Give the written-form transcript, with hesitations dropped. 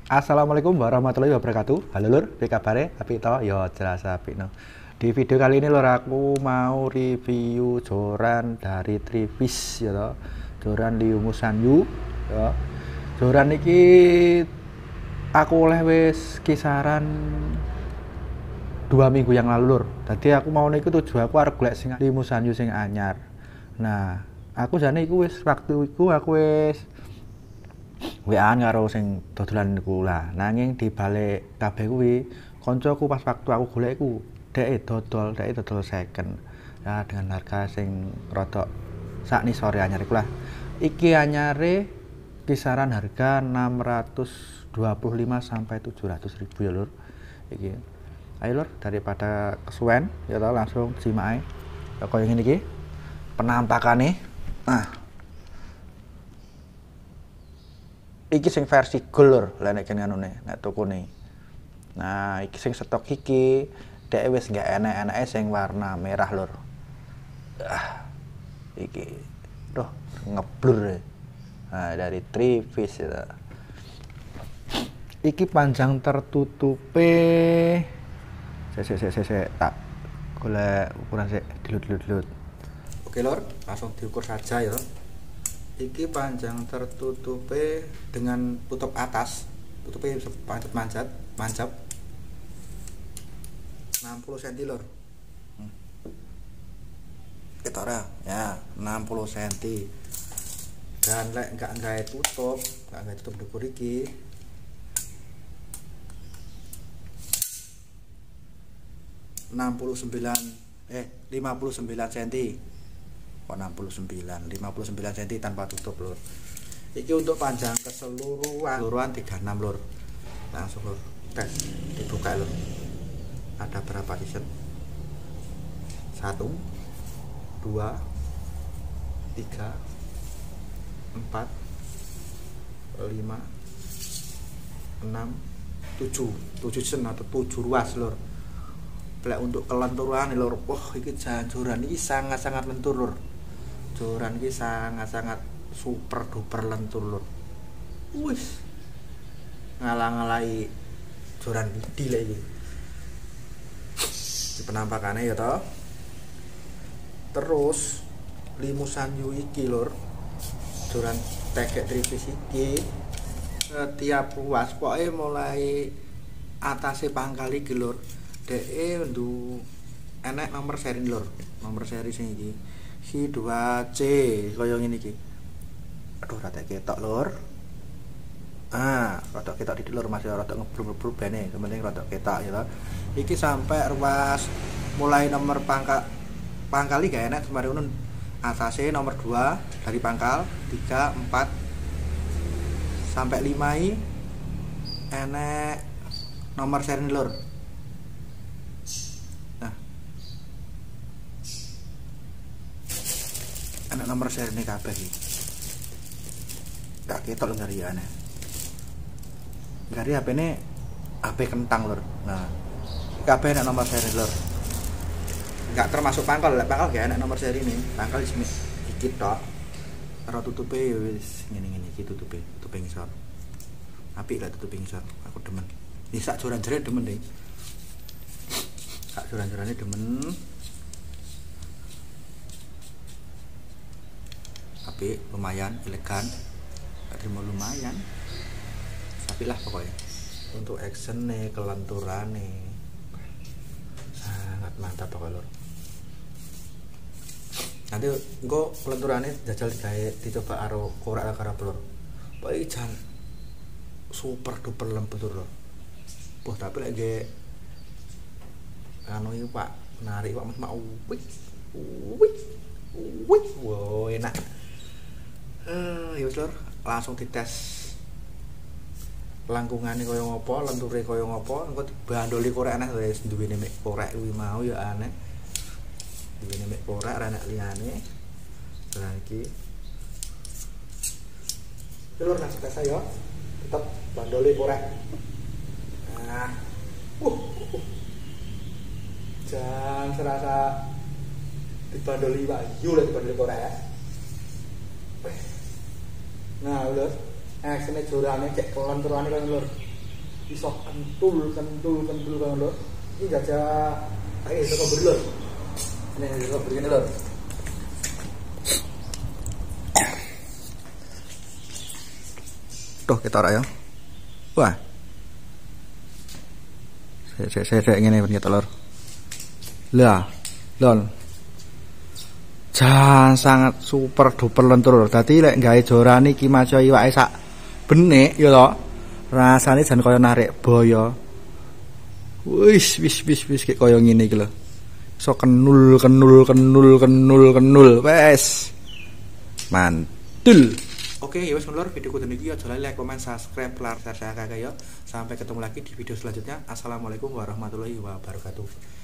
Assalamualaikum warahmatullahi wabarakatuh. Halo lur, piye kabare? Apik to? Ya jelas apik no. Di video kali ini lur aku mau review joran dari Trivis ya to. Joran Liumu Sanyu ya. Joran iki aku oleh wis kisaran 2 minggu yang lalu lur. Dadi aku mau niku tujuan aku arep golek sing Liumu Sanyu sing anyar. Nah, aku jane iku wis waktu iku aku wis WA-an karo sing dodolan niku lah. Nanging di balik kabeh kuwi, koncoku pas waktu aku golek iku, dhek dodol second. Ya dengan harga sing rada sak nisore anyar iku lah. Iki anyare kisaran harga 625 sampai 700 ribu ya lur. Iki. Ayo lur, daripada kesuwen ya tau langsung simak ae. Ya koyo ngene iki. Penampakane. Nah, iki sing versi gold lur, lah nek kene anune, nek tokone. Nah, iki sing stok iki dhek wis gak enek-eneke sing warna merah lur. Iki. Duh, ngeblur. Nah, dari Trivis ya. Iki panjang tertutupe. Sik, tak golek ukuran sik, dilut. Oke lur, langsung diukur saja ya. Iki panjang tertutupe dengan tutup atas, tutupnya mancap 60 cm lor. Kita ora ya 60 cm. Dan lek enggak tutup dukur iki 59 cm. 59 cm tanpa tutup lur. Iki untuk panjang keseluruhan 36 lur. Langsung lur, tes dibuka lur. Ada berapa season? 1 2 3 4 5 6 7 season atau 7 ruas lur. Lek untuk kelenturan lur, wah iki joran iki sangat-sangat lentur lur. Joran iki sangat-sangat super duper lentur lur. Wis. Ngalang-ngalai joran gede lek iki. Di penampakannya ya toh. Terus Liumu Sanyu iki lur. Joran tegek Trivis iki setiap ruas pokoke mulai atase pangkal iki lur. DE ndu enek nomor seri lur. Nomor seri sing iki. Si2C kaya ngene iki. Aduh rada ketok lur. Rada ketok di lur masih rada ngeblur-blur bene, penting rada ketok ya toh. Iki sampai ruas mulai nomor pangkal iki gak enek kemarin unun. Atase nomor 2 dari pangkal 3 4 sampai 5 i enek nomor seri lur. Anak nomor seri ini kabeh iki. Gak ketok lho ngariane. Ngari HP ini HP kentang lur. Nah, kabeh anak nomor seri lur. Gak termasuk pangkal, lek pangkal gak enak nomor seri ini. Pangkal isine dikit tok. Karo tutupe ya wis ngene-ngene iki tutupe ngisor. Apik lah tutupe ngisor, aku demen. Iki sak joran-jorane demen deh. Sak joran-jorane demen. Tapi lumayan elegan, terima lumayan, tapi lah pokoknya untuk action nih, kelenturan nih sangat mantap pokoknya lor. Nanti engko kelenturannya jajal dicoba karo korak karo lor. Pokoknya jan super duper lembut lor. Wah tapi lagi anu iki Pak, narik Pak Mas mau wih, wow enak. Ya wis lur, langsung dites langkungane kaya ngopo, lenture kaya ngopo, engko bandoli korek aneh wis duwene mek korek kuwi mau ya aneh. Duwene mek korek ra enak liyane. Lah iki. Lur nang tes ayo. Tetep bandoli korek. Nah. Jangan serasa dibandoli Pak Yu lek dibandoli korek ya. Nah, lur. Sene jorane cek kelenturane kan lur. iso kentul kan lho. Iki jajah kayak iso keberi lho. Ini iso keberi lho. Tuh kita ora ya. Wah. Saya ngene ben telur. Lah, lon. Jan sangat super duper lentur. Dadi lek gawe joran iki maca iwake sak benik ya to. Rasane jan kaya narik boyo. Wis kayak kaya ngene iki lho. Iso kenul. Wes. Mantul. Oke, ya wes lur, videoku dene iki aja like, comment, subscribe, share ya. Sampai ketemu lagi di video selanjutnya. Assalamualaikum warahmatullahi wabarakatuh.